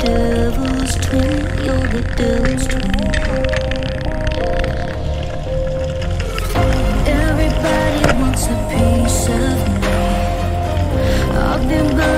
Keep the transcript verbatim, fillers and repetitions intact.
devil's twin, you're the devil's twin. Everybody wants a piece of me. I've been